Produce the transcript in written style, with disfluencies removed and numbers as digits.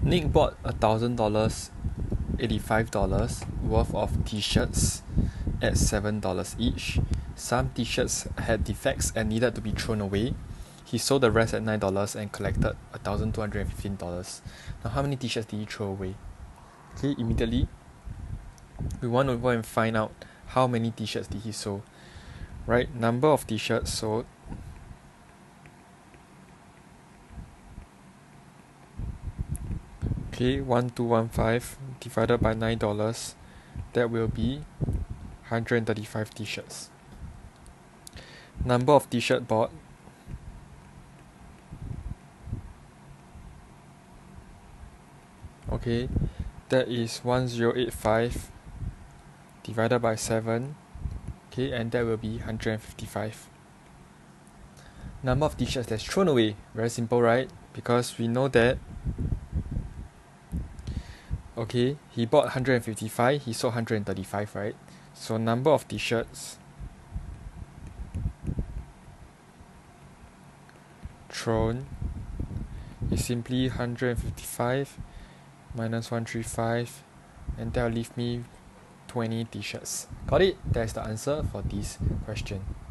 Nick bought $1,000, $85 worth of t-shirts at $7 each. Some t-shirts had defects and needed to be thrown away. He sold the rest at $9 and collected $1,215. Now how many t-shirts did he throw away? Okay, immediately we want to go and find out how many t-shirts did he sold. Right, number of t-shirts sold okay, 1215 divided by $9, that will be 135 t-shirts. Number of t-shirt bought, okay, that is 1085 divided by 7, okay, and that will be 155. Number of t-shirts that's thrown away, very simple, right? Because we know that, okay, he bought 155, he sold 135, right? So number of t-shirts thrown is simply 155 minus 135, and that will leave me 20 t-shirts. Got it? That's the answer for this question.